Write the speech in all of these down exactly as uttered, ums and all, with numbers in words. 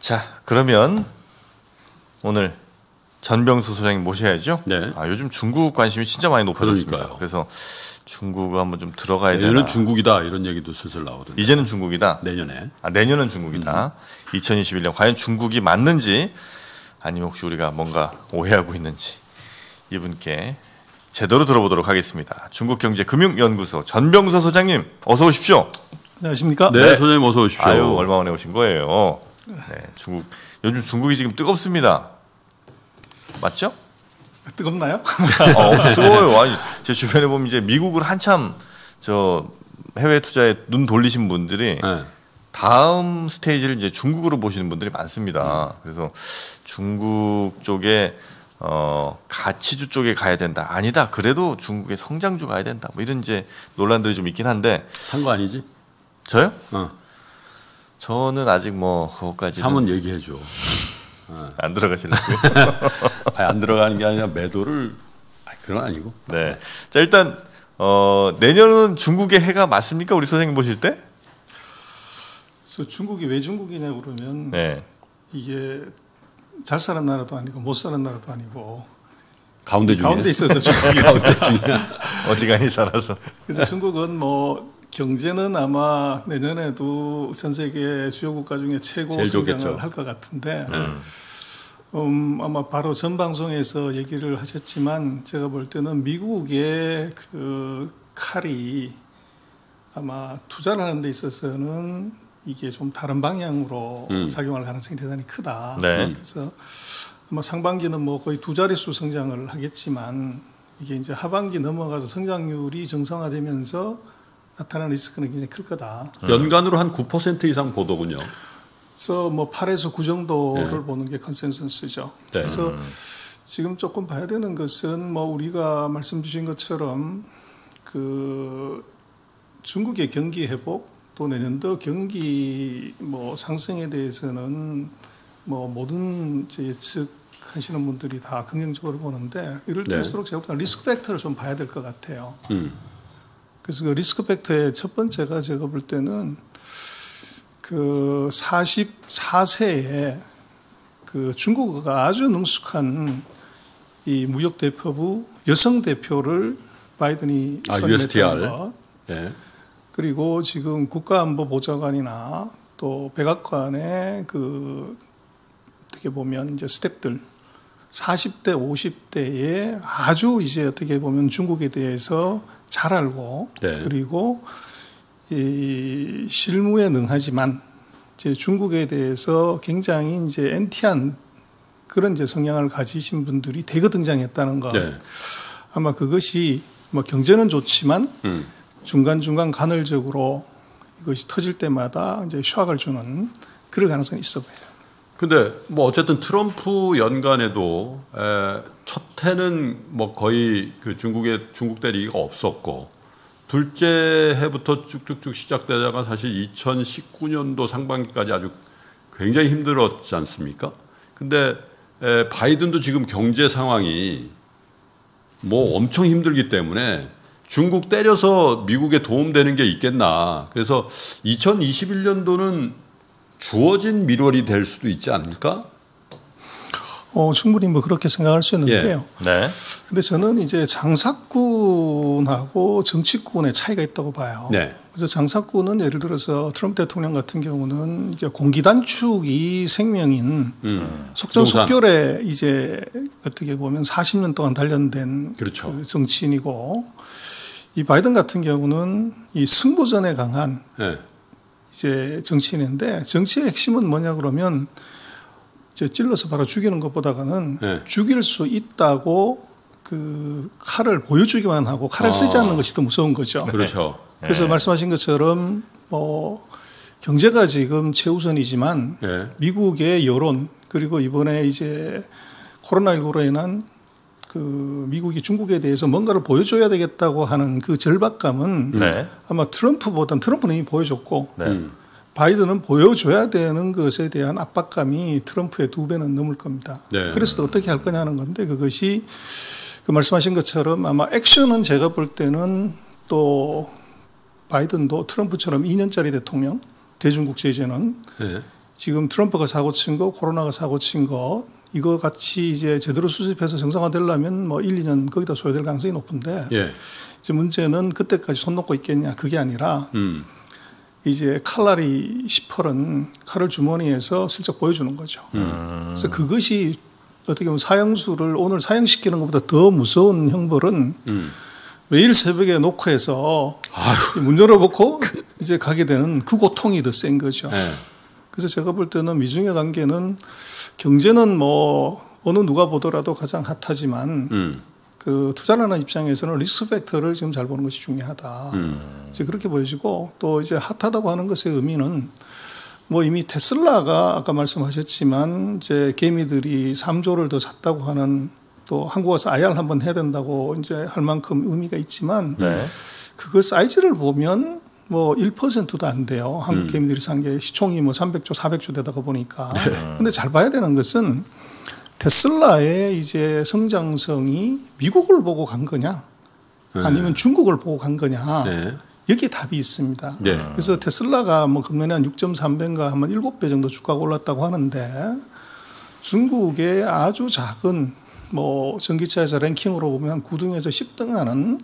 자, 그러면 오늘 전병수 소장님 모셔야죠. 네. 아, 요즘 중국 관심이 진짜 많이 높아졌습니다. 그러니까요. 그래서 중국을 한번 좀 들어가야 되나. 내년은 중국이다 이런 얘기도 슬슬 나오던데. 이제는 중국이다. 내년에. 아, 내년은 중국이다. 음. 이천이십일 년 과연 중국이 맞는지 아니면 혹시 우리가 뭔가 오해하고 있는지 이분께 제대로 들어보도록 하겠습니다. 중국경제금융연구소 전병수 소장님 어서 오십시오. 안녕하십니까? 네, 네. 소장님 어서 오십시오. 아유, 얼마 만에 오신 거예요. 네, 중국 요즘 중국이 지금 뜨겁습니다. 맞죠? 뜨겁나요? 어, 엄청 뜨거워요. 아니, 제 주변에 보면 이제 미국을 한참 저 해외 투자에 눈 돌리신 분들이 네. 다음 스테이지를 이제 중국으로 보시는 분들이 많습니다. 그래서 중국 쪽에 어, 가치주 쪽에 가야 된다. 아니다. 그래도 중국의 성장주 가야 된다. 뭐 이런 이제 논란들이 좀 있긴 한데. 산 거 아니지? 저요? 어. 저는 아직 뭐 그것까지는 한번 얘기해 줘. 어. 안 들어가시려고요? 아니, 안 들어가는 게 아니라 매도를 아니, 그런 건 아니고. 네. 자, 일단 어, 내년은 중국의 해가 맞습니까? 우리 선생님 보실 때? 그래서 중국이 왜 중국이냐 그러면 네. 이게 잘 사는 나라도 아니고 못 사는 나라도 아니고 가운데 중에 가운데 있어서 중국이 가운데 중에 어지간히 살아서. 그래서 중국은 뭐 경제는 아마 내년에도 전 세계 주요 국가 중에 최고 성장을 할 것 같은데 음. 음, 아마 바로 전 방송에서 얘기를 하셨지만 제가 볼 때는 미국의 그 칼이 아마 투자를 하는 데 있어서는 이게 좀 다른 방향으로 음. 작용할 가능성이 대단히 크다. 네. 그래서 아마 상반기는 뭐 거의 두 자릿수 성장을 하겠지만 이게 이제 하반기 넘어가서 성장률이 정상화되면서 나타나는 리스크는 굉장히 클 거다. 연간으로 한 구 퍼센트 이상 보더군요. 그래서 뭐 팔에서 구 정도를 네. 보는 게 컨센서스죠. 네. 그래서 음. 지금 조금 봐야 되는 것은 뭐 우리가 말씀 주신 것처럼 그 중국의 경기 회복 또 내년도 경기 뭐 상승에 대해서는 뭐 모든 예측하시는 분들이 다 긍정적으로 보는데 이럴 때일수록 네. 제가 볼 때는 리스크 팩터를 좀 봐야 될 것 같아요. 음. 그래서 그 리스크 팩터의 첫 번째가 제가 볼 때는 그 사십사 세에 그 중국어가 아주 능숙한 이 무역 대표부 여성 대표를 바이든이 아, 선임했다는 것. 예. 그리고 지금 국가안보보좌관이나 또 백악관의 그 어떻게 보면 이제 스텝들 사십 대, 오십 대에 아주 이제 어떻게 보면 중국에 대해서 잘 알고 네. 그리고 이 실무에 능하지만 이제 중국에 대해서 굉장히 이제 엔티한 그런 이제 성향을 가지신 분들이 대거 등장했다는 것. 네. 아마 그것이 뭐 경제는 좋지만 음. 중간중간 간헐적으로 이것이 터질 때마다 이제 샥을 주는 그럴 가능성이 있어 보여요. 근데 뭐 어쨌든 트럼프 연간에도 에, 첫 해는 뭐 거의 그 중국의 중국 대리가 없었고 둘째 해부터 쭉쭉쭉 시작되다가 사실 이천십구 년도 상반기까지 아주 굉장히 힘들었지 않습니까? 근데 에, 바이든도 지금 경제 상황이 뭐 엄청 힘들기 때문에 중국 때려서 미국에 도움되는 게 있겠나. 그래서 이천이십일 년도는 주어진 밀월이 될 수도 있지 않을까? 어, 충분히 뭐 그렇게 생각할 수 있는데요. 예. 네. 근데 저는 이제 장사꾼하고 정치꾼의 차이가 있다고 봐요. 네. 그래서 장사꾼은 예를 들어서 트럼프 대통령 같은 경우는 이제 공기 단축이 생명인 음. 속전속결에 이제 어떻게 보면 사십 년 동안 단련된 그렇죠. 그 정치인이고 이 바이든 같은 경우는 이 승부전에 강한 네. 이제 정치인인데 정치의 핵심은 뭐냐 그러면 이제 찔러서 바로 죽이는 것보다는 네. 죽일 수 있다고 그 칼을 보여주기만 하고 칼을 아. 쓰지 않는 것이 더 무서운 거죠. 그렇죠. 그래서 네. 말씀하신 것처럼 뭐 경제가 지금 최우선이지만 네. 미국의 여론 그리고 이번에 이제 코로나십구로 인한 그 미국이 중국에 대해서 뭔가를 보여줘야 되겠다고 하는 그 절박감은 네. 아마 트럼프보다는 트럼프는 이미 보여줬고 네. 바이든은 보여줘야 되는 것에 대한 압박감이 트럼프의 두 배는 넘을 겁니다. 네. 그래서 어떻게 할 거냐는 건데 그것이 그 말씀하신 것처럼 아마 액션은 제가 볼 때는 또 바이든도 트럼프처럼 이 년짜리 대통령 대중국 제재는 네. 지금 트럼프가 사고 친 거, 코로나가 사고 친 거, 이거 같이 이제 제대로 수습해서 정상화되려면 뭐 일, 이 년 거기다 소요될 가능성이 높은데 예. 이제 문제는 그때까지 손 놓고 있겠냐 그게 아니라 음. 이제 칼날이 시퍼런 칼을 주머니에서 슬쩍 보여주는 거죠. 음. 그래서 그것이 어떻게 보면 사형수를 오늘 사형시키는 것보다 더 무서운 형벌은 음. 매일 새벽에 녹화해서 문 열어놓고 이제 가게 되는 그 고통이 더 센 거죠. 네. 그래서 제가 볼 때는 미중의 관계는 경제는 뭐 어느 누가 보더라도 가장 핫하지만 음. 그 투자를 하는 입장에서는 리스크 팩터를 지금 잘 보는 것이 중요하다. 음. 이제 그렇게 보여지고 또 이제 핫하다고 하는 것의 의미는 뭐 이미 테슬라가 아까 말씀하셨지만 이제 개미들이 삼 조를 더 샀다고 하는 또 한국 와서 아이알 한번 해야 된다고 이제 할 만큼 의미가 있지만 네. 그걸 사이즈를 보면 뭐 일 퍼센트도 안 돼요. 한국 음. 개미들이 산 게 시총이 뭐 삼백 조, 사백 조 되다가 보니까. 근데 잘 봐야 되는 것은 테슬라의 이제 성장성이 미국을 보고 간 거냐 아니면 중국을 보고 간 거냐. 네. 여기에 답이 있습니다. 네. 그래서 테슬라가 뭐 금년에 한 육 점 삼 배인가 한 일곱 배 정도 주가가 올랐다고 하는데 중국의 아주 작은 뭐 전기차에서 랭킹으로 보면 구 등에서 십 등 하는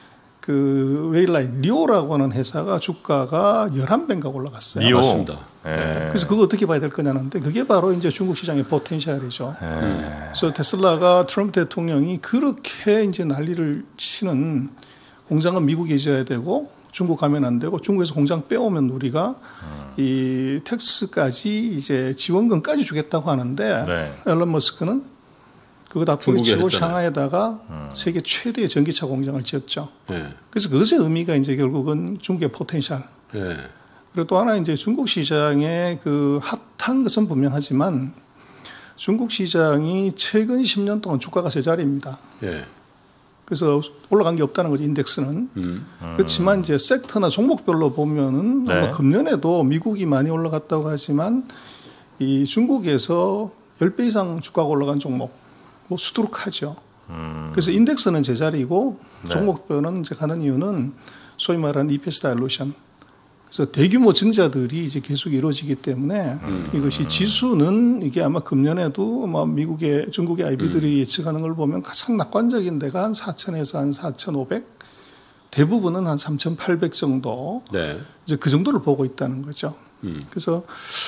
그 웨일라이 리오라고 하는 회사가 주가가 열한 배인가 올라갔어요. 리오. 맞습니다. 네. 그래서 그거 어떻게 봐야 될 거냐는데 그게 바로 이제 중국 시장의 포텐셜이죠. 네. 그래서 테슬라가 트럼프 대통령이 그렇게 이제 난리를 치는 공장은 미국에 있어야 되고 중국 가면 안 되고 중국에서 공장 빼오면 우리가 음. 이 텍스까지 이제 지원금까지 주겠다고 하는데 네. 앨런 머스크는 그거 다 뿌리치고 했잖아요. 샹하이에다가 음. 세계 최대의 전기차 공장을 지었죠. 네. 그래서 그것의 의미가 이제 결국은 중국의 포텐셜. 네. 그리고 또 하나 이제 중국 시장의 그 핫한 것은 분명하지만 중국 시장이 최근 십 년 동안 주가가 제자리입니다. 네. 그래서 올라간 게 없다는 거죠, 인덱스는. 음. 그렇지만 이제 섹터나 종목별로 보면은 네. 아마 금년에도 미국이 많이 올라갔다고 하지만 이 중국에서 십 배 이상 주가가 올라간 종목, 뭐 수두룩하죠. 음. 그래서 인덱스는 제자리고 네. 종목별은 이제 가는 이유는 소위 말하는 이피에스 다일루션. 그래서 대규모 증자들이 이제 계속 이루어지기 때문에 음. 이것이 지수는 이게 아마 금년에도 아마 미국의 중국의 아이비들이 음. 예측하는 걸 보면 가장 낙관적인 데가 한 사천에서 한 사천오백, 대부분은 한 삼천팔백 정도. 네. 이제 그 정도를 보고 있다는 거죠. 음. 그래서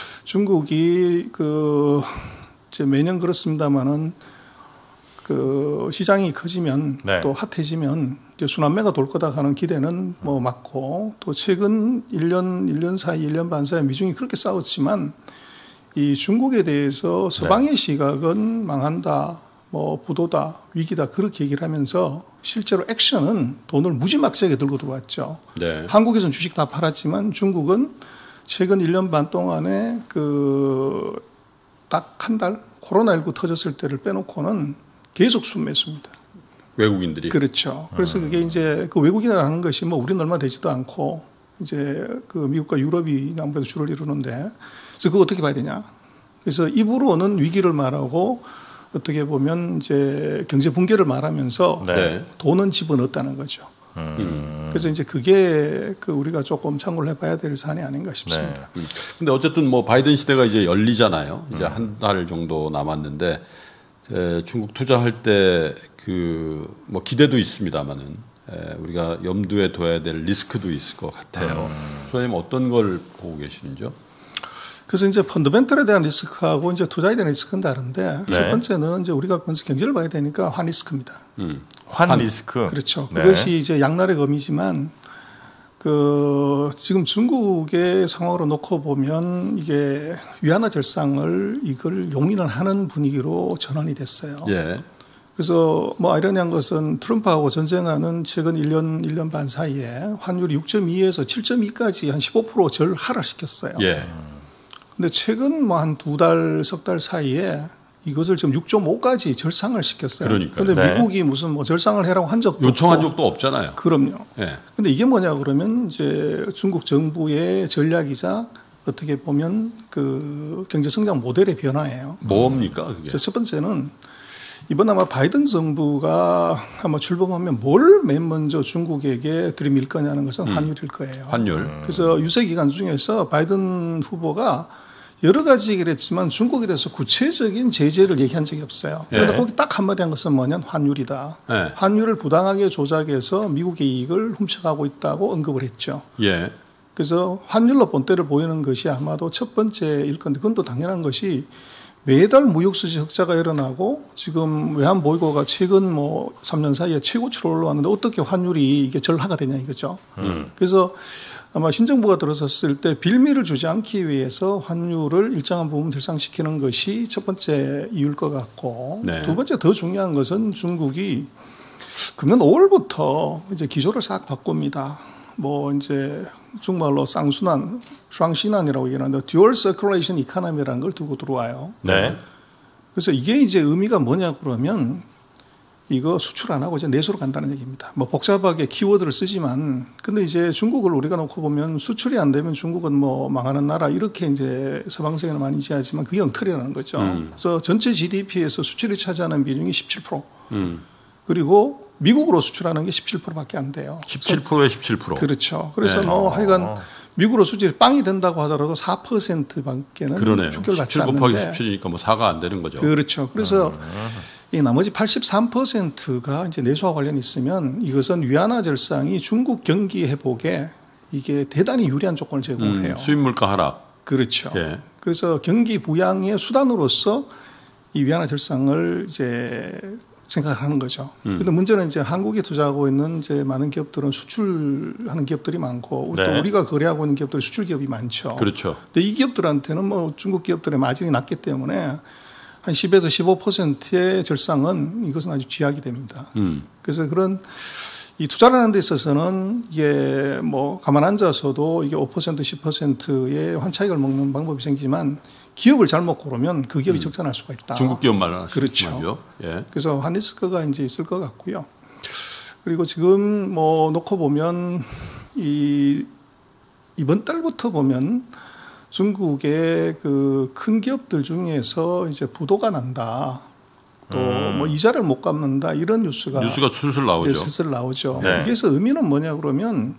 중국이 그 이제 매년 그렇습니다만은 그 시장이 커지면 네. 또 핫해지면 이제 순환매가 돌 거다 하는 기대는 뭐 맞고 또 최근 일 년, 일 년 사이, 일 년 반 사이 미중이 그렇게 싸웠지만 이 중국에 대해서 서방의 네. 시각은 망한다, 뭐 부도다, 위기다 그렇게 얘기를 하면서 실제로 액션은 돈을 무지막지하게 들고 들어왔죠. 네. 한국에서는 주식 다 팔았지만 중국은 최근 일 년 반 동안에 그 딱 한 달 코로나십구 터졌을 때를 빼놓고는 계속 순매수입니다. 외국인들이. 그렇죠. 그래서 그게 이제 그 외국인이라는 것이 뭐 우리는 얼마 되지도 않고 이제 그 미국과 유럽이 아무래도 주를 이루는데 그래서 그거 어떻게 봐야 되냐. 그래서 입으로는 위기를 말하고 어떻게 보면 이제 경제 붕괴를 말하면서 네. 돈은 집어넣었다는 거죠. 음. 그래서 이제 그게 그 우리가 조금 참고를 해봐야 될 사안이 아닌가 싶습니다. 네. 음. 근데 어쨌든 뭐 바이든 시대가 이제 열리잖아요. 이제 음. 한 달 정도 남았는데 에, 중국 투자할 때 그 뭐 기대도 있습니다만은 에, 우리가 염두에 둬야 될 리스크도 있을 것 같아요. 음. 소장님 어떤 걸 보고 계시는지요? 그래서 이제 펀더멘털에 대한 리스크하고 이제 투자에 대한 리스크는 다른데 네. 첫 번째는 이제 우리가 먼저 경제를 봐야 되니까 환 리스크입니다. 음. 환, 환 리스크. 그렇죠. 네. 그것이 이제 양날의 검이지만 그 지금 중국의 상황으로 놓고 보면 이게 위안화 절상을 이걸 용인을 하는 분위기로 전환이 됐어요. 예. 그래서 뭐 아이러니한 것은 트럼프하고 전쟁하는 최근 일 년, 일 년 반 사이에 환율이 육 점 이에서 칠 점 이까지 한 십오 퍼센트 절 하락시켰어요. 예. 근데 최근 뭐 한 두 달, 석 달 사이에 이것을 지금 육 점 오까지 절상을 시켰어요. 그러니까요. 그런데 네. 미국이 무슨 뭐 절상을 해라고 한 적도 요청한 없고. 적도 없잖아요. 그럼요. 예. 근데 이게 뭐냐 그러면 이제 중국 정부의 전략이자 어떻게 보면 그 경제 성장 모델의 변화예요. 뭡니까 그게? 첫 번째는 이번 아마 바이든 정부가 아마 출범하면 뭘 맨 먼저 중국에게 들이밀 거냐는 것은 음. 환율일 거예요. 환율. 그래서 유세 기간 중에서 바이든 후보가 여러 가지 얘기를 했지만 중국에 대해서 구체적인 제재를 얘기한 적이 없어요. 그런데 예. 거기 딱 한마디 한 것은 뭐냐면 환율이다. 예. 환율을 부당하게 조작해서 미국의 이익을 훔쳐가고 있다고 언급을 했죠. 예. 그래서 환율로 본때를 보이는 것이 아마도 첫 번째일 건데 그건 또 당연한 것이 매달 무역수지 흑자가 일어나고 지금 외환보유고가 최근 뭐 삼 년 사이에 최고치로 올라왔는데 어떻게 환율이 이게 절하가 되냐 이거죠. 음. 그래서 아마 신정부가 들어섰을 때 빌미를 주지 않기 위해서 환율을 일정한 부분 절상시키는 것이 첫 번째 이유일 것 같고 네. 두 번째 더 중요한 것은 중국이 금년 오월부터 이제 기조를 싹 바꿉니다. 뭐 이제 중국말로 쌍순환, 쌍신환이라고 얘기하는데 듀얼 서큘레이션 이코노미라는 걸 두고 들어와요. 네. 그래서 이게 이제 의미가 뭐냐 그러면 이거 수출 안 하고 이제 내수로 간다는 얘기입니다. 뭐 복잡하게 키워드를 쓰지만 근데 이제 중국을 우리가 놓고 보면 수출이 안 되면 중국은 뭐 망하는 나라 이렇게 이제 서방 세계는 많이 이해하지만 그게 엉터리라는 거죠. 음. 그래서 전체 지디피에서 수출이 차지하는 비중이 십칠 퍼센트. 음. 그리고 미국으로 수출하는 게 십칠 퍼센트밖에 안 돼요. 십칠 퍼센트에 십칠 퍼센트. 그렇죠. 그래서 네. 뭐 하여간 미국으로 수출이 빵이 된다고 하더라도 사 퍼센트밖에는 축결받지 않는데. 십칠 곱하기 십칠이니까 뭐 사가 안 되는 거죠. 그렇죠. 그래서 이 나머지 팔십삼 퍼센트가 이제 내수와 관련이 있으면 이것은 위안화 절상이 중국 경기 회복에 이게 대단히 유리한 조건을 제공을 해요. 음, 수입 물가 하락. 그렇죠. 예. 그래서 경기 부양의 수단으로서 이 위안화 절상을 이제 생각하는 거죠. 그런데 음. 문제는 이제 한국에 투자하고 있는 이제 많은 기업들은 수출하는 기업들이 많고 네. 또 우리가 거래하고 있는 기업들이 수출 기업이 많죠. 그렇죠. 근데 이 기업들한테는 뭐 중국 기업들의 마진이 낮기 때문에 한 십에서 십오 퍼센트의 절상은 이것은 아주 쥐약이 됩니다. 음. 그래서 그런 이 투자를 하는 데 있어서는 이게 뭐 가만 앉아서도 이게 오 퍼센트, 십 퍼센트의 환차익을 먹는 방법이 생기지만 기업을 잘못 고르면 그 기업이 음. 적자날 수가 있다. 중국 기업 말하는 그렇죠. 예. 그래서 한 리스크가 이제 있을 것 같고요. 그리고 지금 뭐 놓고 보면 이 이번 달부터 보면 중국의 그 큰 기업들 중에서 이제 부도가 난다. 또 뭐 음. 이자를 못 갚는다 이런 뉴스가 뉴스가 슬슬 나오죠. 이제 슬슬 나오죠. 네. 여기서 의미는 뭐냐 그러면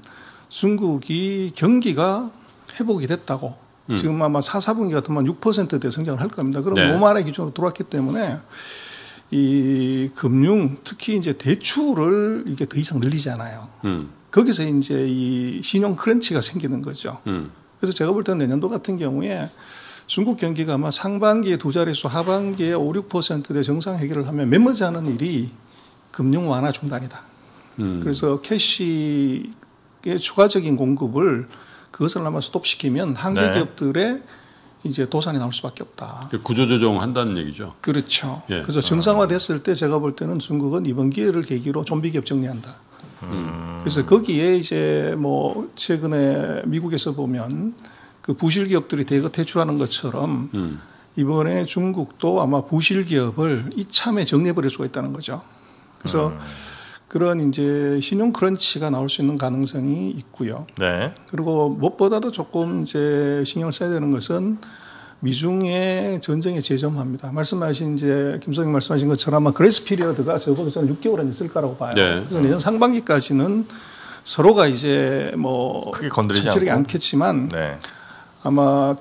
중국이 경기가 회복이 됐다고. 음. 지금 아마 사, 사분기 같으면 육 퍼센트대 성장을 할 겁니다. 그럼 네. 노말의 기준으로 들어왔기 때문에 이 금융 특히 이제 대출을 이게 더 이상 늘리지 않아요. 음. 거기서 이제 이 신용 크런치가 생기는 거죠. 음. 그래서 제가 볼 때는 내년도 같은 경우에 중국 경기가 아마 상반기에 두 자릿수, 하반기에 오, 육 퍼센트대 정상 회귀를 하면 메모지 않은 일이 금융 완화 중단이다. 음. 그래서 캐시의 추가적인 공급을 그것을 아마 스톱시키면 한계 네. 기업들의 이제 도산이 나올 수밖에 없다. 구조조정 한다는 얘기죠. 그렇죠. 예. 그래서 정상화됐을 때 제가 볼 때는 중국은 이번 기회를 계기로 좀비 기업 정리한다. 음. 그래서 거기에 이제 뭐 최근에 미국에서 보면 그 부실 기업들이 대거 퇴출하는 것처럼 음. 이번에 중국도 아마 부실 기업을 이참에 정리해버릴 수가 있다는 거죠. 그래서 음. 그런 이제 신용 크런치가 나올 수 있는 가능성이 있고요. 네. 그리고 무엇보다도 조금 이제 신경을 써야 되는 것은 미중의 전쟁의 재점화입니다. 말씀하신 이제 김 소장님 말씀하신 것처럼 아마 그레이스 피리어드가 적어도 저는 육 개월은 있을 거라고 봐요. 네. 그래서 내년 상반기까지는 서로가 이제 뭐 크게 건드리지 천천히 않고. 않겠지만 네. 아마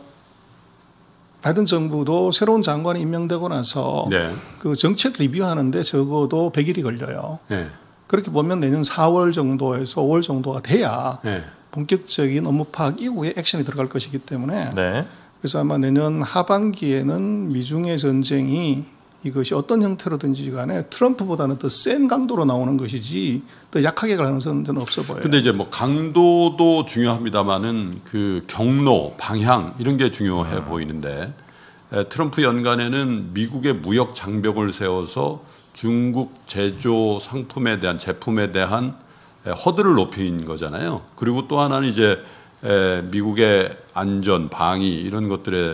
바이든 정부도 새로운 장관이 임명되고 나서 네. 그 정책 리뷰하는데 적어도 백 일이 걸려요. 네. 그렇게 보면 내년 사월 정도에서 오월 정도가 돼야 네. 본격적인 업무 파악 이후에 액션이 들어갈 것이기 때문에 네. 그래서 아마 내년 하반기에는 미중의 전쟁이 이것이 어떤 형태로든지 간에 트럼프보다는 더 센 강도로 나오는 것이지 더 약하게 갈 가능성은 저는 없어 보여요. 근데 이제 뭐 강도도 중요합니다만은 그 경로, 방향 이런 게 중요해 음. 보이는데 트럼프 연간에는 미국의 무역 장벽을 세워서 중국 제조 상품에 대한 제품에 대한 허들을 높인 거잖아요. 그리고 또 하나는 이제 미국의 안전, 방위 이런 것들에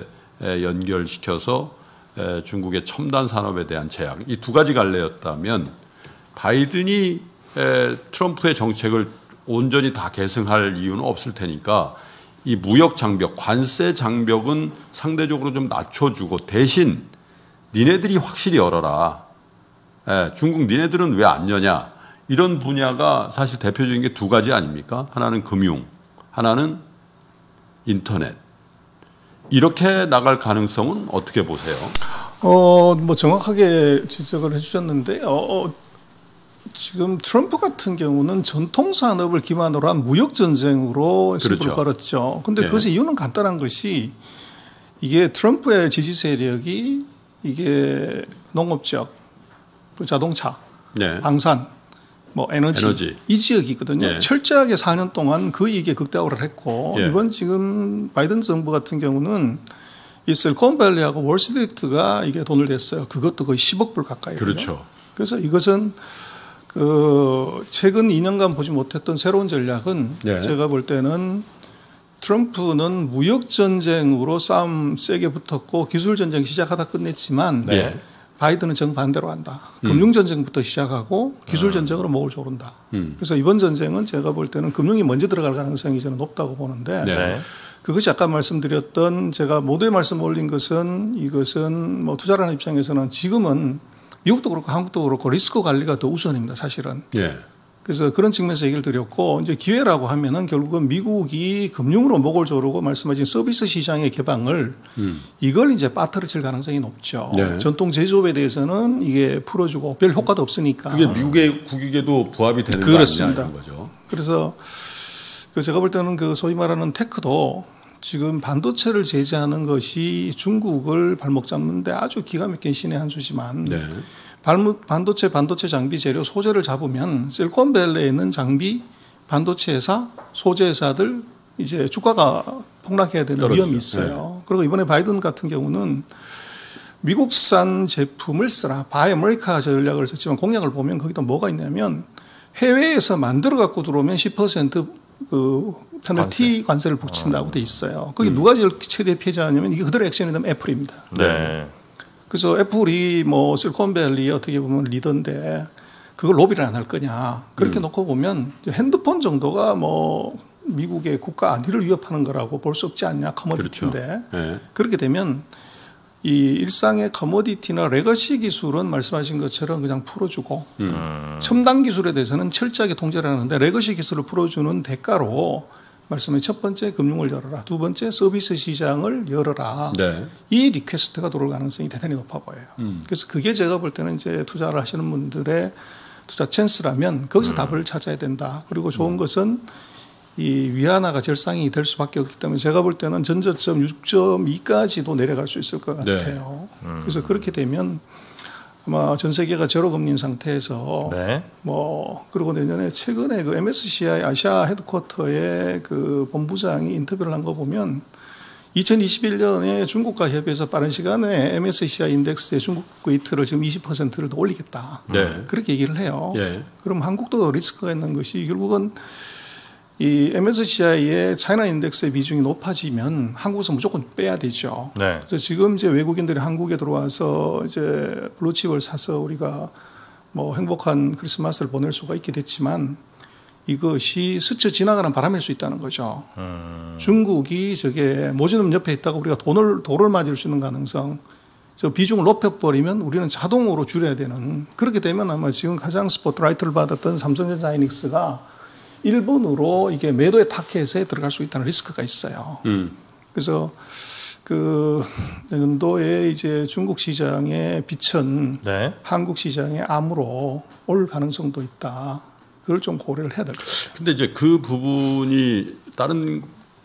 연결시켜서 중국의 첨단 산업에 대한 제약 이 두 가지 갈래였다면 바이든이 트럼프의 정책을 온전히 다 계승할 이유는 없을 테니까 이 무역 장벽, 관세 장벽은 상대적으로 좀 낮춰주고 대신 니네들이 확실히 열어라. 예, 중국 니네들은 왜 안 여냐 이런 분야가 사실 대표적인 게 두 가지 아닙니까? 하나는 금융, 하나는 인터넷. 이렇게 나갈 가능성은 어떻게 보세요? 어, 뭐 정확하게 지적을 해주셨는데, 어, 어, 지금 트럼프 같은 경우는 전통 산업을 기반으로 한 무역 전쟁으로 승부를 그렇죠. 걸었죠. 근데 네. 그것의 이유는 간단한 것이 이게 트럼프의 지지 세력이 이게 농업지역, 그 자동차, 네. 방산, 뭐 에너지, 에너지. 이 지역이거든요. 예. 철저하게 사 년 동안 그 이익에 극대화를 했고 예. 이번 지금 바이든 정부 같은 경우는 이 실리콘밸리하고 월스트리트가 이게 돈을 냈어요. 그것도 거의 십억 불 가까이거든요. 그렇죠. 그래서 이것은 그 최근 이 년간 보지 못했던 새로운 전략은 네. 제가 볼 때는 트럼프는 무역 전쟁으로 싸움 세게 붙었고 기술 전쟁 시작하다 끝냈지만 네. 바이든은 정반대로 한다. 금융 전쟁부터 시작하고 기술 전쟁으로 목을 조른다. 음. 그래서 이번 전쟁은 제가 볼 때는 금융이 먼저 들어갈 가능성이 저는 높다고 보는데 네. 그것이 아까 말씀드렸던 제가 모두에 말씀 올린 것은 이것은 뭐 투자라는 입장에서는 지금은 미국도 그렇고 한국도 그렇고 리스크 관리가 더 우선입니다. 사실은. 예. 그래서 그런 측면에서 얘기를 드렸고 이제 기회라고 하면은 결국은 미국이 금융으로 목을 조르고 말씀하신 서비스 시장의 개방을 음. 이걸 이제 빠뜨려칠 가능성이 높죠. 네. 전통 제조업에 대해서는 이게 풀어주고 별 효과도 없으니까. 그게 미국의 국익에도 부합이 되는 그렇습니다. 거 아니냐 이런 거죠. 그래서 그 제가 볼 때는 그 소위 말하는 테크도 지금 반도체를 제재하는 것이 중국을 발목 잡는데 아주 기가 막힌 신의 한 수지만 네. 반도체 반도체 장비 재료 소재를 잡으면 실리콘밸리에 있는 장비 반도체 회사 소재 회사들 이제 주가가 폭락해야 되는 떨어지죠. 위험이 있어요. 네. 그리고 이번에 바이든 같은 경우는 미국산 제품을 쓰라 바이 아메리카 전략을 썼지만 공약을 보면 거기다 뭐가 있냐면 해외에서 만들어 갖고 들어오면 십 퍼센트 그 페널티 관세. 를 붙인다고 돼 있어요. 그게 음. 누가 제일 최대 피해자냐면 이게 그대로 액션이 되면 애플입니다. 네. 그래서 애플이 뭐 실리콘밸리 어떻게 보면 리더인데 그걸 로비를 안 할 거냐. 그렇게 음. 놓고 보면 핸드폰 정도가 뭐 미국의 국가 안위를 위협하는 거라고 볼 수 없지 않냐. 커머디티인데. 그렇죠. 네. 그렇게 되면 이 일상의 커머디티나 레거시 기술은 말씀하신 것처럼 그냥 풀어주고 음. 첨단 기술에 대해서는 철저하게 통제를 하는데 레거시 기술을 풀어주는 대가로 말씀의 첫 번째 금융을 열어라. 두 번째 서비스 시장을 열어라. 네. 이 리퀘스트가 들어올 가능성이 대단히 높아 보여요. 음. 그래서 그게 제가 볼 때는 이제 투자를 하시는 분들의 투자 찬스라면 거기서 음. 답을 찾아야 된다. 그리고 좋은 음. 것은 이 위안화가 절상이 될 수밖에 없기 때문에 제가 볼 때는 전저점 육 점 이까지도 내려갈 수 있을 것 같아요. 네. 음. 그래서 그렇게 되면 아마 전 세계가 제로금리인 상태에서 네. 뭐 그리고 내년에 최근에 그 엠에스시아이 아시아 헤드쿼터의 그 본부장이 인터뷰를 한 거 보면 이천이십일 년에 중국과 협의해서 빠른 시간에 엠에스시아이 인덱스의 중국 웨이트를 지금 이십 퍼센트를 더 올리겠다. 네. 그렇게 얘기를 해요. 네. 그럼 한국도 리스크가 있는 것이 결국은 이 엠에스시아이의 차이나 인덱스의 비중이 높아지면 한국에서 무조건 빼야 되죠. 네. 그래서 지금 이제 외국인들이 한국에 들어와서 이제 블루칩을 사서 우리가 뭐 행복한 크리스마스를 보낼 수가 있게 됐지만 이것이 스쳐 지나가는 바람일 수 있다는 거죠. 음. 중국이 저게 모진음 옆에 있다가 우리가 돈을 돌을 맞을 수 있는 가능성, 저 비중을 높여버리면 우리는 자동으로 줄여야 되는 그렇게 되면 아마 지금 가장 스포트라이트를 받았던 삼성전자 하이닉스가 일본으로 이게 매도의 타켓에 들어갈 수 있다는 리스크가 있어요. 음. 그래서 그 내년도에 이제 중국 시장의 빛은 네. 한국 시장의 암으로 올 가능성도 있다. 그걸 좀 고려를 해야 될 것 같아요. 근데 이제 그 부분이 다른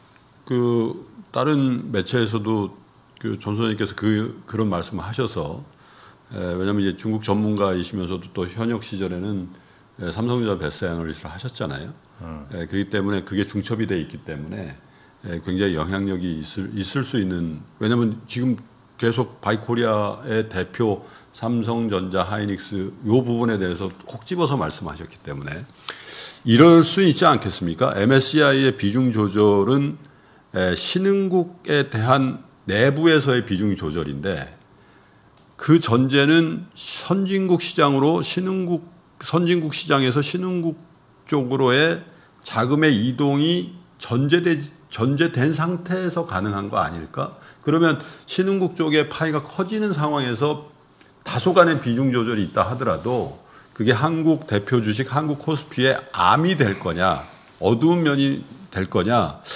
그 다른 매체에서도 그 전 소장님께서 그 그런 말씀을 하셔서 에, 왜냐하면 이제 중국 전문가이시면서도 또 현역 시절에는 삼성전자 베스트 애널리스트를 하셨잖아요. 음. 에, 그렇기 때문에 그게 중첩이 돼 있기 때문에 에, 굉장히 영향력이 있을, 있을 수 있는 왜냐하면 지금 계속 바이코리아의 대표 삼성전자 하이닉스 이 부분에 대해서 콕 집어서 말씀하셨기 때문에 이럴 수 있지 않겠습니까? 엠에스시아이의 비중 조절은 에, 신흥국에 대한 내부에서의 비중 조절인데 그 전제는 선진국 시장으로 신흥국 선진국 시장에서 신흥국 쪽으로의 자금의 이동이 전제되, 전제된 상태에서 가능한 거 아닐까? 그러면 신흥국 쪽의 파이가 커지는 상황에서 다소간의 비중 조절이 있다 하더라도 그게 한국 대표 주식, 한국 코스피의 암이 될 거냐, 어두운 면이 될 거냐,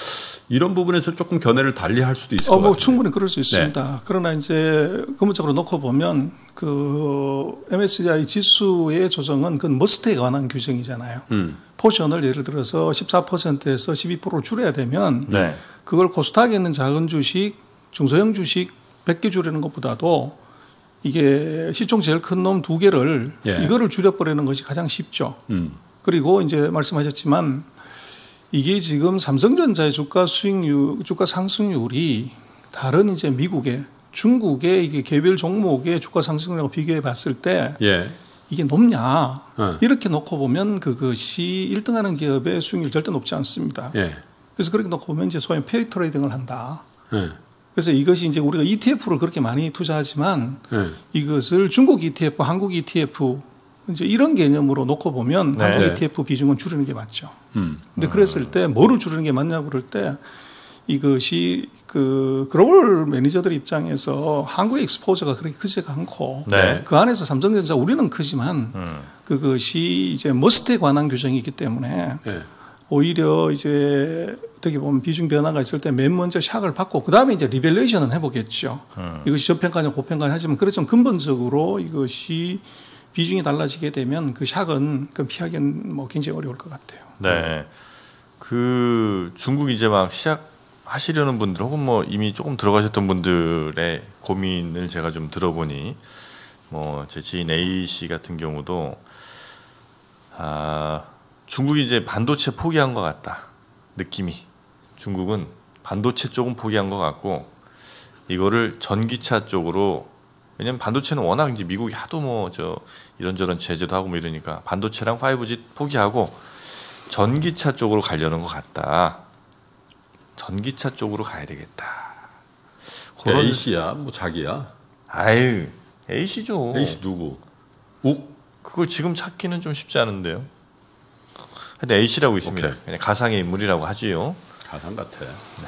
이런 부분에서 조금 견해를 달리할 수도 있을 것 어, 뭐 같아요. 충분히 그럴 수 있습니다. 네. 그러나 이제 근본적으로 놓고 보면 그 엠에스시아이 지수의 조정은 그건 머스트에 관한 규정이잖아요. 음. 포션을 예를 들어서 십사 퍼센트에서 십이 퍼센트로 줄여야 되면 네. 그걸 코스닥에 있는 작은 주식, 중소형 주식 백 개 줄이는 것보다도 이게 시총 제일 큰 놈 두 개를 예. 이거를 줄여버리는 것이 가장 쉽죠. 음. 그리고 이제 말씀하셨지만 이게 지금 삼성전자의 주가 수익률, 주가 상승률이 다른 이제 미국의, 중국의 이게 개별 종목의 주가 상승률하고 비교해 봤을 때 예. 이게 높냐. 어. 이렇게 놓고 보면 그것이 일 등 하는 기업의 수익률이 절대 높지 않습니다. 예. 그래서 그렇게 놓고 보면 이제 소위 페이 트레이딩을 한다. 예. 그래서 이것이 이제 우리가 이티에프를 그렇게 많이 투자하지만 예. 이것을 중국 이티에프, 한국 이티에프 이제 이런 개념으로 놓고 보면 네. 한국 네. 이티에프 비중은 줄이는 게 맞죠. 음. 근데 그랬을 때 뭐를 줄이는 게 맞냐고 그럴 때 이것이 그 글로벌 매니저들 입장에서 한국의 익스포저가 그렇게 크지가 않고 네. 그 안에서 삼성전자 우리는 크지만 음. 그것이 이제 머스트에 관한 규정이기 때문에 예. 오히려 이제 어떻게 보면 비중 변화가 있을 때 맨 먼저 샥을 받고 그 다음에 이제 리밸레이션은 해보겠죠. 음. 이것이 저평가냐 고평가냐 하지만 그렇지만 근본적으로 이것이 비중이 달라지게 되면 그 샥은 그 피하기는 뭐 굉장히 어려울 것 같아요. 네. 그 중국 이제 막 시작하시려는 분들 혹은 뭐 이미 조금 들어가셨던 분들의 고민을 제가 좀 들어보니 뭐 제 지인 A 씨 같은 경우도 아 중국이 이제 반도체 포기한 것 같다. 느낌이. 중국은 반도체 쪽은 포기한 것 같고 이거를 전기차 쪽으로 왜냐면 반도체는 워낙 이제 미국이 하도 뭐 저 이런저런 제재도 하고 뭐 이러니까 반도체랑 파이브지 포기하고 전기차 쪽으로 가려는 것 같다. 전기차 쪽으로 가야 되겠다. 그런 A씨야? 뭐 자기야? 아유 A씨죠. A씨 누구? 욱? 그걸 지금 찾기는 좀 쉽지 않은데요. 근데 A씨라고 있습니다. 오케이. 그냥 가상의 인물이라고 하지요. 가상 같아.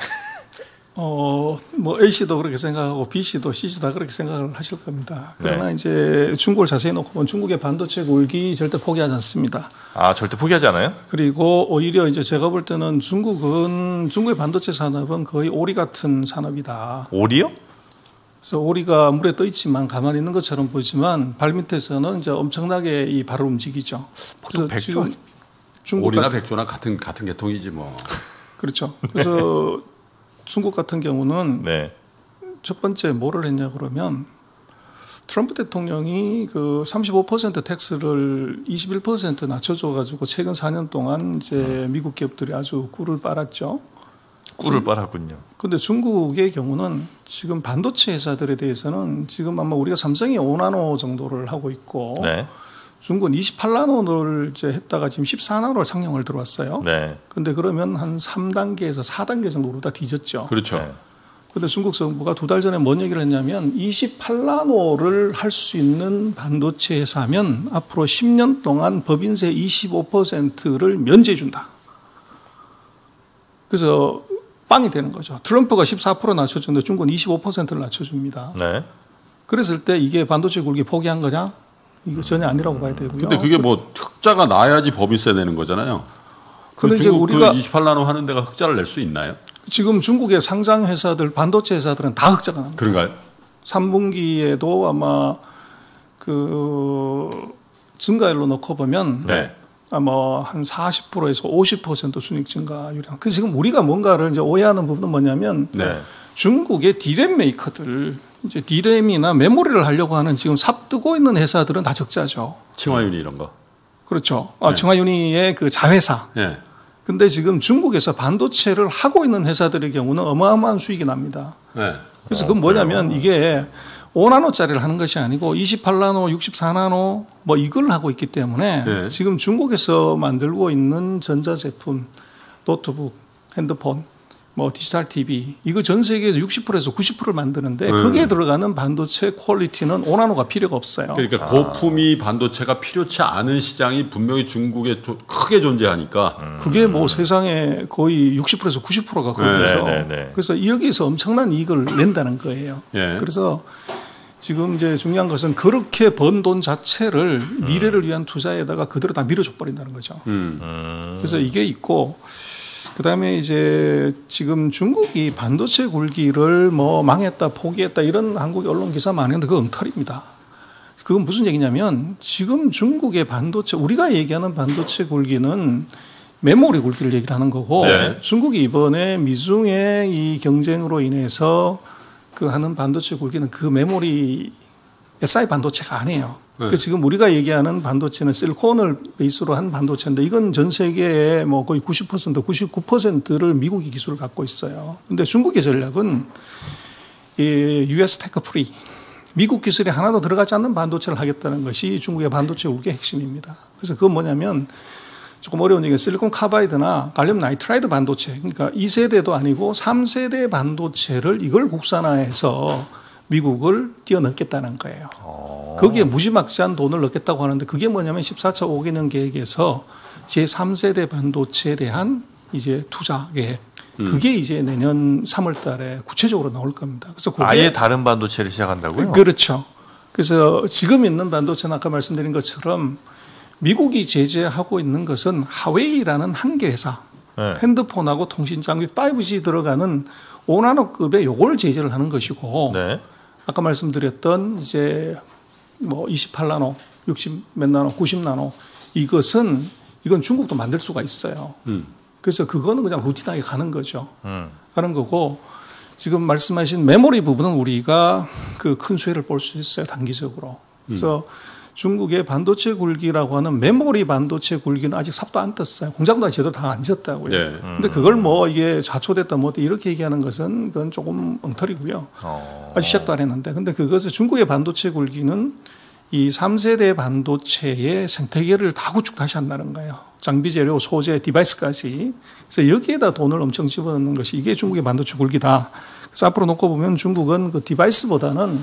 어, 뭐 A씨도 그렇게 생각하고 B씨도 C씨도 다 그렇게 생각을 하실 겁니다. 그러나 네. 이제 중국을 자세히 놓고 보면 중국의 반도체 굴기 절대 포기하지 않습니다. 아 절대 포기하지 않아요? 그리고 오히려 이제 제가 볼 때는 중국은 중국의 반도체 산업은 거의 오리 같은 산업이다. 오리요? 그래서 오리가 물에 떠 있지만 가만히 있는 것처럼 보이지만 발밑에서는 이제 엄청나게 이 발을 움직이죠. 보통 그래서 백조. 지금 중국 오리나 같은, 백조나 같은 같은 계통이지 뭐. 그렇죠. 그래서 중국 같은 경우는 네. 첫 번째 뭐를 했냐 그러면 트럼프 대통령이 그 삼십오 퍼센트 텍스를 이십일 퍼센트 낮춰줘 가지고 최근 사 년 동안 이제 미국 기업들이 아주 꿀을 빨았죠. 꿀을 빨았군요. 근데 중국의 경우는 지금 반도체 회사들에 대해서는 지금 아마 우리가 삼성이 오 나노 정도를 하고 있고 네. 중국은 이십팔 나노를 이제 했다가 지금 십사 나노를 상용을 들어왔어요. 네. 근데 그러면 한 삼 단계에서 사 단계 정도로 다 뒤졌죠. 그렇죠. 네. 근데 중국 정부가 두 달 전에 뭔 얘기를 했냐면 이십팔 나노를 할 수 있는 반도체 회사면 앞으로 십 년 동안 법인세 이십오 퍼센트를 면제해 준다. 그래서 빵이 되는 거죠. 트럼프가 십사 퍼센트 낮춰주는데 중국은 이십오 퍼센트를 낮춰줍니다. 네. 그랬을 때 이게 반도체 굴기 포기한 거냐? 이거 전혀 아니라고 봐야 되고요. 근데 그게 뭐 흑자가 나야지 법인세 내는 거잖아요. 그 근데 이제 중국 우리가 그 이십팔 나노 하는 데가 흑자를 낼 수 있나요? 지금 중국의 상장 회사들 반도체 회사들은 다 흑자가 납니다. 그런가요? 삼 분기에도 아마 그 증가율로 놓고 보면 네. 아마 한 사십 퍼센트에서 오십 퍼센트 순익 증가율이. 그 지금 우리가 뭔가를 이제 오해하는 부분은 뭐냐면 네. 중국의 디램 메이커들 이제 디램이나 메모리를 하려고 하는 지금 삽 뜨고 있는 회사들은 다 적자죠. 칭화윤이 이런 거. 그렇죠. 아, 청화윤희의 그 자회사. 예. 네. 근데 지금 중국에서 반도체를 하고 있는 회사들의 경우는 어마어마한 수익이 납니다. 네. 그래서 그건 뭐냐면 이게 오 나노짜리를 하는 것이 아니고 이십팔 나노, 육십사 나노 뭐 이걸 하고 있기 때문에 네. 지금 중국에서 만들고 있는 전자제품, 노트북, 핸드폰, 뭐 디지털 티비 이거 전 세계에서 육십 퍼센트에서 구십 퍼센트를 만드는데 음. 거기에 들어가는 반도체 퀄리티는 오 나노가 필요가 없어요. 그러니까 고품위 반도체가 필요치 않은 시장이 분명히 중국에 조, 크게 존재하니까. 음. 그게 뭐 세상에 거의 육십 퍼센트에서 구십 퍼센트가 거기죠. 네, 네, 네. 그래서 여기서 엄청난 이익을 낸다는 거예요. 예. 그래서 지금 이제 중요한 것은 그렇게 번 돈 자체를 미래를 위한 투자에다가 그대로 다 밀어줘 버린다는 거죠. 음. 그래서 이게 있고 그다음에 이제 지금 중국이 반도체 굴기를 뭐 망했다, 포기했다 이런 한국 언론 기사 많이 했는데 그건 엉터리입니다. 그건 무슨 얘기냐면 지금 중국의 반도체, 우리가 얘기하는 반도체 굴기는 메모리 굴기를 얘기를 하는 거고 네. 중국이 이번에 미중의 이 경쟁으로 인해서 그 하는 반도체 굴기는 그 메모리 에스아이 반도체가 아니에요. 네. 그 지금 우리가 얘기하는 반도체는 실리콘을 베이스로 한 반도체인데 이건 전 세계의 뭐 거의 구십 퍼센트, 구십구 퍼센트를 미국이 기술을 갖고 있어요. 근데 중국의 전략은 이 유에스 테크 프리, 미국 기술이 하나도 들어가지 않는 반도체를 하겠다는 것이 중국의 반도체 굴기의 핵심입니다. 그래서 그건 뭐냐면 조금 어려운 얘기가 실리콘 카바이드나 갈륨 나이트라이드 반도체, 그러니까 이 세대도 아니고 삼 세대 반도체를 이걸 국산화해서 미국을 뛰어넘겠다는 거예요. 오. 거기에 무지막지한 돈을 넣겠다고 하는데 그게 뭐냐면 십사 차 오 개년 계획에서 제삼 세대 반도체에 대한 이제 투자 계획. 음. 그게 이제 내년 삼월 달에 구체적으로 나올 겁니다. 그래서 그게 아예 다른 반도체를 시작한다고요? 그렇죠. 그래서 지금 있는 반도체는 아까 말씀드린 것처럼 미국이 제재하고 있는 것은 하웨이라는 한계 회사, 네. 핸드폰하고 통신 장비 파이브 지 들어가는 오 나노급의 요걸 제재를 하는 것이고, 네. 아까 말씀드렸던 이제 뭐 이십팔 나노, 육십 몇 나노, 구십 나노 이것은 이건 중국도 만들 수가 있어요. 음. 그래서 그거는 그냥 루틴하게 가는 거죠. 음. 가는 거고 지금 말씀하신 메모리 부분은 우리가 그 큰 수혜를 볼 수 있어요, 단기적으로. 그래서 음. 중국의 반도체 굴기라고 하는 메모리 반도체 굴기는 아직 삽도 안 떴어요. 공장도 제대로 다 안 지었다고요. 그런데 네. 음. 그걸 뭐 이게 좌초됐다 뭐 이렇게 얘기하는 것은 그건 조금 엉터리고요. 어. 아직 시작도 안 했는데. 근데 그것을 중국의 반도체 굴기는 이 삼 세대 반도체의 생태계를 다 구축 다시 한다는 거예요. 장비 재료, 소재, 디바이스까지. 그래서 여기에다 돈을 엄청 집어넣는 것이 이게 중국의 반도체 굴기다. 그래서 앞으로 놓고 보면 중국은 그 디바이스보다는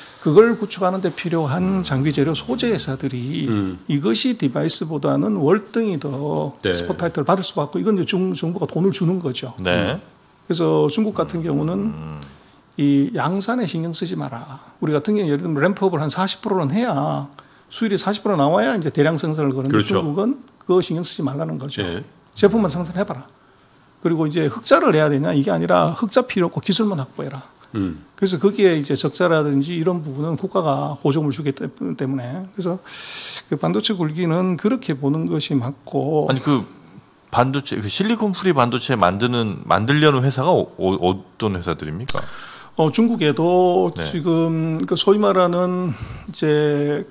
그걸 구축하는 데 필요한 장비 재료 소재 회사들이 음. 이것이 디바이스보다는 월등히 더 네. 스포트라이트를 받을 수밖에 없고 이건 이제 중, 정부가 돈을 주는 거죠. 네. 그래서 중국 같은 경우는 음. 이 양산에 신경 쓰지 마라. 우리 같은 경우 예를 들면 램프업을 한 사십 퍼센트는 해야 수율이 사십 퍼센트 나와야 이제 대량 생산을 거는데 그렇죠. 중국은 그거 신경 쓰지 말라는 거죠. 네. 제품만 생산해봐라. 그리고 이제 흑자를 내야 되냐 이게 아니라 흑자 필요 없고 기술만 확보해라. 음. 그래서 거기에 이제 적자라든지 이런 부분은 국가가 보조금을 주기 때문에 그래서 그 반도체 굴기는 그렇게 보는 것이 맞고 아니 그 반도체 그 실리콘 프리 반도체 만드는 만들려는 회사가 어, 어떤 회사들입니까? 어 중국에도 네. 지금 그 소위 말하는 이제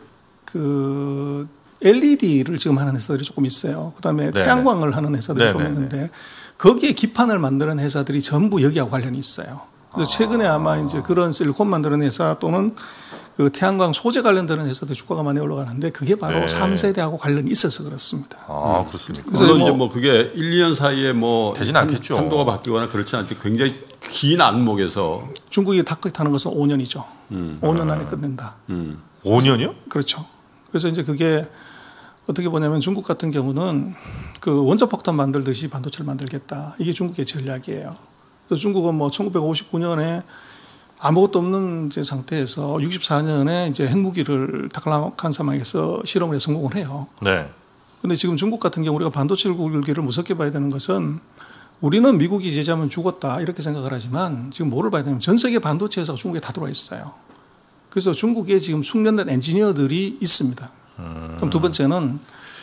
그 엘이디를 지금 하는 회사들이 조금 있어요. 그다음에 네네. 태양광을 하는 회사들이 네네네. 좀 있는데 거기에 기판을 만드는 회사들이 전부 여기하고 관련이 있어요. 그래서 최근에 아마 이제 그런 실리콘 만드는 회사 또는 그 태양광 소재 관련되는 회사들 주가가 많이 올라가는데 그게 바로 네. 삼 세대하고 관련이 있어서 그렇습니다. 아, 그렇습니까? 그래서 물론 뭐 이제 뭐 그게 일, 이 년 사이에 뭐 되진 않겠죠. 한도가 바뀌거나 그렇지 않죠. 굉장히 긴 안목에서 중국이 탁탁하는 것은 오 년이죠. 음. 오 년 안에 끝낸다. 음. 오 년이요? 그렇죠. 그래서 이제 그게 어떻게 보냐면 중국 같은 경우는 그 원자폭탄 만들듯이 반도체를 만들겠다. 이게 중국의 전략이에요. 그래서 중국은 뭐 천구백오십구 년에 아무것도 없는 이제 상태에서 육십사 년에 이제 핵무기를 타클락한 상황에서 실험을 해 성공을 해요. 네. 근데 지금 중국 같은 경우 우리가 반도체 굴기를 무섭게 봐야 되는 것은 우리는 미국이 제재하면 죽었다 이렇게 생각을 하지만 지금 뭐를 봐야 되냐면 전 세계 반도체 회사가 중국에 다 들어와 있어요. 그래서 중국에 지금 숙련된 엔지니어들이 있습니다. 음. 그럼 두 번째는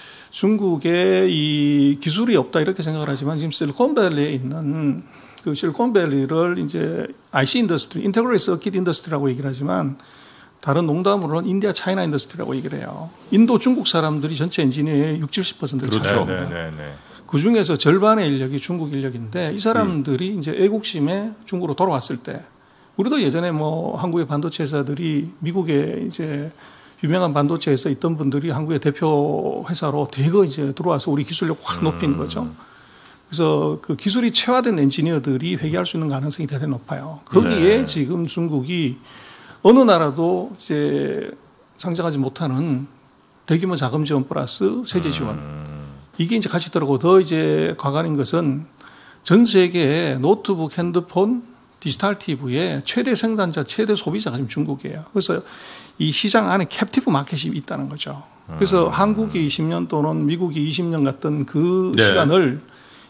중국에 이 기술이 없다 이렇게 생각을 하지만 지금 실리콘밸리에 있는 그 실리콘밸리를 이제 아이씨 인더스트리, 인테그레이트 서킷 인더스트리라고 얘기를 하지만 다른 농담으로는 인디아 차이나 인더스트리라고 얘기를 해요. 인도 중국 사람들이 전체 엔지니어의 육십, 칠십 퍼센트를 그렇죠. 차지합니다. 네, 네, 네. 그 중에서 절반의 인력이 중국 인력인데 이 사람들이 음. 이제 애국심에 중국으로 돌아왔을 때 우리도 예전에 뭐 한국의 반도체 회사들이 미국에 이제 유명한 반도체 회사 있던 분들이 한국의 대표 회사로 대거 이제 들어와서 우리 기술력 확 높인 음. 거죠. 그래서 그 기술이 체화된 엔지니어들이 회귀할 수 있는 가능성이 대단히 높아요. 거기에 네. 지금 중국이 어느 나라도 이제 상장하지 못하는 대규모 자금 지원 플러스 세제 지원. 음. 이게 이제 같이 들어가고 더 이제 과관인 것은 전 세계의 노트북, 핸드폰, 디지털 티비의 최대 생산자, 최대 소비자가 지금 중국이에요. 그래서 이 시장 안에 캡티브 마켓이 있다는 거죠. 그래서 음. 한국이 이십 년 또는 미국이 이십 년 갔던 그 네. 시간을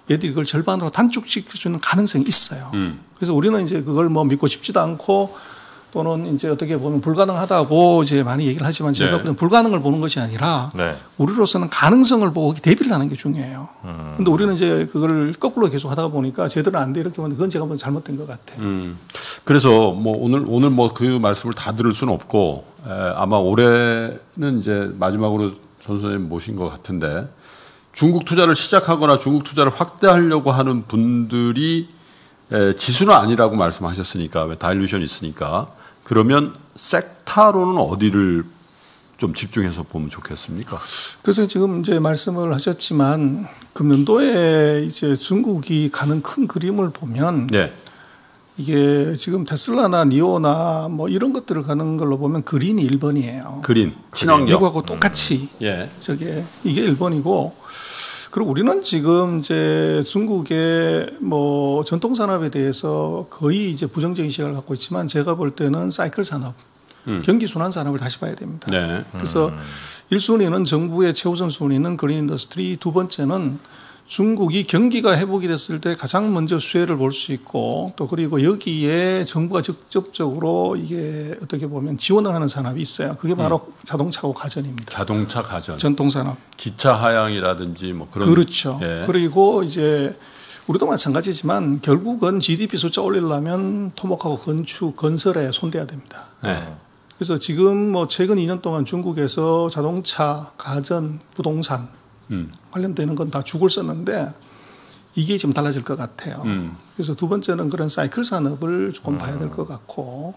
얘들이 그걸 절반으로 단축시킬 수 있는 가능성이 있어요. 음. 그래서 우리는 이제 그걸 뭐 믿고 싶지도 않고 또는 이제 어떻게 보면 불가능하다고 이제 많이 얘기를 하지만 제가 네. 불가능을 보는 것이 아니라 네. 우리로서는 가능성을 보고 대비를 하는 게 중요해요. 그런데 음. 우리는 이제 그걸 거꾸로 계속 하다 보니까 제대로 안 돼 이렇게 보면 그건 제가 보면 잘못된 것 같아요. 음. 그래서 뭐 오늘 오늘 뭐 그 말씀을 다 들을 수는 없고 에, 아마 올해는 이제 마지막으로 전 선생님 모신 것 같은데 중국 투자를 시작하거나 중국 투자를 확대하려고 하는 분들이 에, 지수는 아니라고 말씀하셨으니까 왜 다일루션이 있으니까 그러면 섹터로는 어디를 좀 집중해서 보면 좋겠습니까? 그래서 지금 이제 말씀을 하셨지만 금년도에 이제 중국이 가는 큰 그림을 보면 네. 이게 지금 테슬라나 니오나 뭐 이런 것들을 가는 걸로 보면 그린이 일 번이에요. 그린 친환경. 미국하고 똑같이 예. 저게 이게 일 번이고 그리고 우리는 지금 이제 중국의 뭐 전통 산업에 대해서 거의 이제 부정적인 시각을 갖고 있지만 제가 볼 때는 사이클 산업, 음. 경기 순환 산업을 다시 봐야 됩니다. 네. 그래서 음. 일 순위는 정부의 최우선 순위는 그린 인더스트리, 두 번째는 중국이 경기가 회복이 됐을 때 가장 먼저 수혜를 볼 수 있고 또 그리고 여기에 정부가 직접적으로 이게 어떻게 보면 지원을 하는 산업이 있어요. 그게 바로 음. 자동차고 가전입니다. 자동차 가전. 전통 산업. 기차 하향이라든지 뭐 그런. 그렇죠. 예. 그리고 이제 우리도 마찬가지지만 결국은 지디피 숫자 올리려면 토목하고 건축, 건설에 손대야 됩니다. 네. 그래서 지금 뭐 최근 이 년 동안 중국에서 자동차, 가전, 부동산 음. 관련되는 건 다 죽을 썼는데 이게 좀 달라질 것 같아요. 음. 그래서 두 번째는 그런 사이클 산업을 조금 음. 봐야 될 것 같고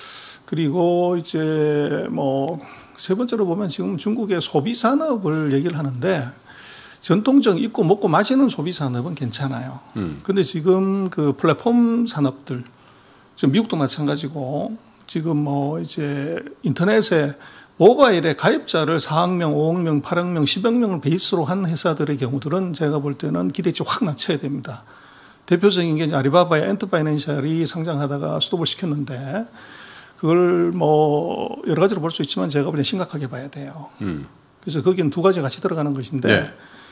그리고 이제 뭐 세 번째로 보면 지금 중국의 소비 산업을 얘기를 하는데 전통적 입고 먹고 마시는 소비 산업은 괜찮아요. 그런데 음. 지금 그 플랫폼 산업들 지금 미국도 마찬가지고 지금 뭐 이제 인터넷에 모바일에 가입자를 사억 명, 오억 명, 팔억 명, 십억 명을 베이스로 한 회사들의 경우들은 제가 볼 때는 기대치 확 낮춰야 됩니다. 대표적인 게 아리바바의 엔터파이낸셜이 상장하다가 스톱을 시켰는데 그걸 뭐 여러 가지로 볼 수 있지만 제가 볼 때 심각하게 봐야 돼요. 음. 그래서 거기는 두 가지 같이 들어가는 것인데 네.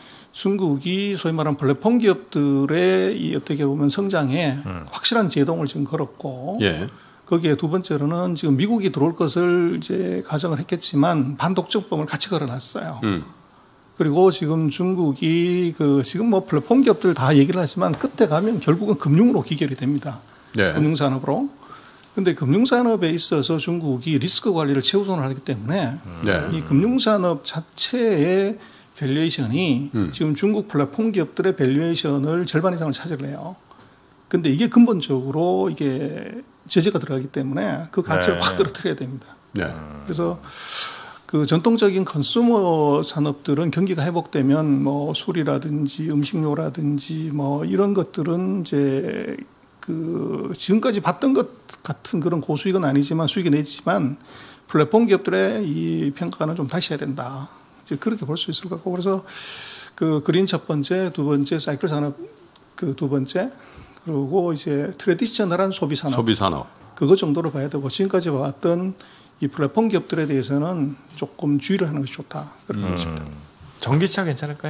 중국이 소위 말하는 플랫폼 기업들의 이 어떻게 보면 성장에 음. 확실한 제동을 지금 걸었고 예. 거기에 두 번째로는 지금 미국이 들어올 것을 이제 가정을 했겠지만 반독점법을 같이 걸어놨어요. 음. 그리고 지금 중국이 그 지금 뭐 플랫폼 기업들 다 얘기를 하지만 끝에 가면 결국은 금융으로 귀결이 됩니다. 네. 금융산업으로. 그런데 금융산업에 있어서 중국이 리스크 관리를 최우선으로 하기 때문에 네. 이 금융산업 자체의 밸류에이션이 음. 지금 중국 플랫폼 기업들의 밸류에이션을 절반 이상을 차지해요. 그런데 이게 근본적으로 이게 제재가 들어가기 때문에 그 가치를 네. 확 떨어뜨려야 됩니다. 네. 그래서 그 전통적인 컨슈머 산업들은 경기가 회복되면 뭐 술이라든지 음식료라든지 뭐 이런 것들은 이제 그 지금까지 봤던 것 같은 그런 고수익은 아니지만 수익이 내지만 플랫폼 기업들의 이 평가는 좀 다시 해야 된다. 이제 그렇게 볼 수 있을 것 같고 그래서 그 그린 첫 번째, 두 번째 사이클 산업 그 두 번째 그리고 이제 트레디셔널한 소비 산업. 소비 산업. 그거 정도로 봐야 되고 지금까지 봐왔던 이 플랫폼 기업들에 대해서는 조금 주의를 하는 것이 좋다. 그렇게 보고 싶다. 음. 전기차 괜찮을까요?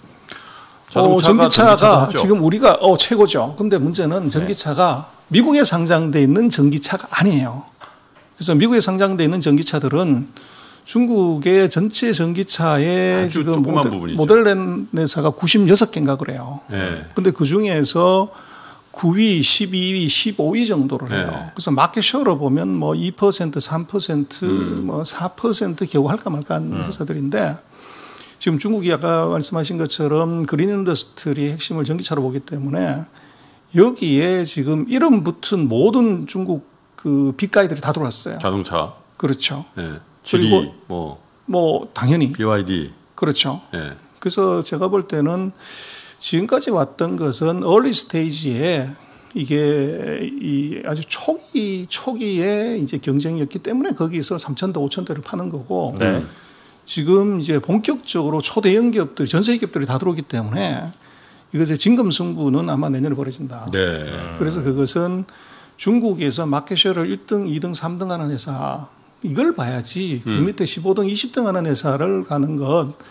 어, 전기차가 지금 우리가 어, 최고죠. 근데 문제는 전기차가 네. 미국에 상장돼 있는 전기차가 아니에요. 그래서 미국에 상장돼 있는 전기차들은 중국의 전체 전기차의 지금 모델, 모델레사가 구십육 개인가 그래요. 그런데 네. 그 중에서 구 위, 십이 위, 십오 위 정도를 해요. 네. 그래서 마켓 쉐어로 보면 뭐 이 퍼센트, 삼 퍼센트, 음. 뭐 사 퍼센트 겨우 할까 말까 한 음. 회사들인데 지금 중국이 아까 말씀하신 것처럼 그린 인더스트리의 핵심을 전기차로 보기 때문에 여기에 지금 이름 붙은 모든 중국 그 빅가이들이 다 들어왔어요. 자동차. 그렇죠. 네. 지디, 뭐. 뭐, 당연히. 비와이디. 그렇죠. 네. 그래서 제가 볼 때는 지금까지 왔던 것은 얼리 스테이지에 이게 이 아주 초기, 초기에 이제 경쟁이었기 때문에 거기서 삼천 대, 오천 대를 파는 거고. 네. 지금 이제 본격적으로 초대형 기업들, 전세 기업들이 다 들어오기 때문에 이것의 진검승부는 아마 내년에 벌어진다. 네. 그래서 그것은 중국에서 마켓쉐어를 일 등, 이 등, 삼 등 하는 회사 이걸 봐야지 음. 그 밑에 십오 등, 이십 등 하는 회사를 가는 것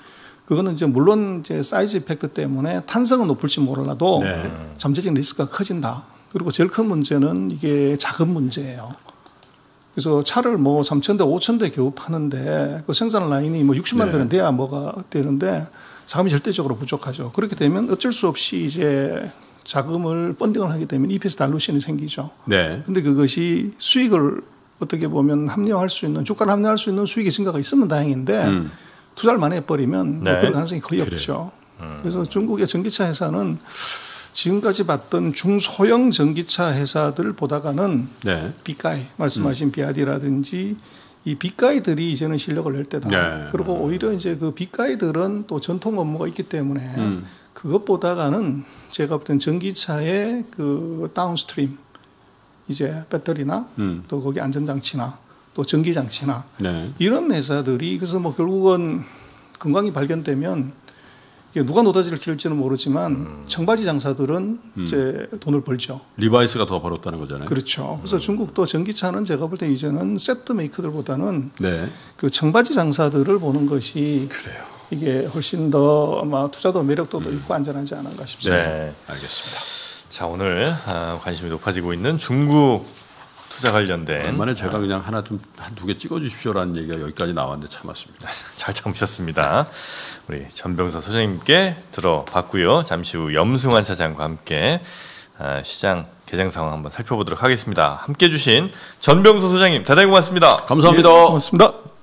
그거는 이제 물론 이제 사이즈 이펙트 때문에 탄성은 높을지 몰라도 네. 잠재적 리스크가 커진다. 그리고 제일 큰 문제는 이게 자금 문제예요. 그래서 차를 뭐 삼천 대, 오천 대 겨우 파는데 그 생산 라인이 뭐 육십만 대는 돼야 뭐가 되는데 자금이 절대적으로 부족하죠. 그렇게 되면 어쩔 수 없이 이제 자금을 펀딩을 하게 되면 이피에스 달루션이 생기죠. 네. 근데 그것이 수익을 어떻게 보면 합리화할 수 있는, 주가를 합리화할 수 있는 수익의 증가가 있으면 다행인데 음. 투자를 많이 해버리면 네. 그럴 가능성이 거의 그래요. 없죠. 음. 그래서 중국의 전기차 회사는 지금까지 봤던 중소형 전기차 회사들 보다가는 네. 비가이, 말씀하신 음. 비아디라든지 이 비가이들이 이제는 실력을 낼 때다. 네. 그리고 오히려 이제 그 비가이들은 또 전통 업무가 있기 때문에 음. 그것보다가는 제가 볼 땐 전기차의 그 다운스트림 이제 배터리나 음. 또 거기 안전장치나 또 전기장치나 네. 이런 회사들이 그래서 뭐 결국은 금광이 발견되면 누가 노다지를 키울지는 모르지만 음. 청바지 장사들은 음. 이제 돈을 벌죠. 리바이스가 더 벌었다는 거잖아요. 그렇죠. 그래서 음. 중국도 전기차는 제가 볼 때 이제는 세트 메이커들보다는 네. 그 청바지 장사들을 보는 것이 그래요. 이게 훨씬 더 아마 투자도 매력도 음. 있고 안전하지 않은가 싶습니다. 네, 알겠습니다. 자, 오늘 관심이 높아지고 있는 중국 투자 관련된. 얼마나 제가 그냥 하나 좀 한 두 개 찍어주십시오라는 얘기가 여기까지 나왔는데 참았습니다. 잘 참으셨습니다. 우리 전병서 소장님께 들어봤고요. 잠시 후 염승환 차장과 함께 시장 개장 상황 한번 살펴보도록 하겠습니다. 함께해 주신 전병서 소장님 대단히 고맙습니다. 감사합니다. 예, 고맙습니다.